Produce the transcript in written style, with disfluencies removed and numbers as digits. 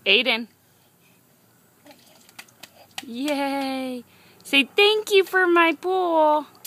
Aiden. Yay. Say thank you for my pool.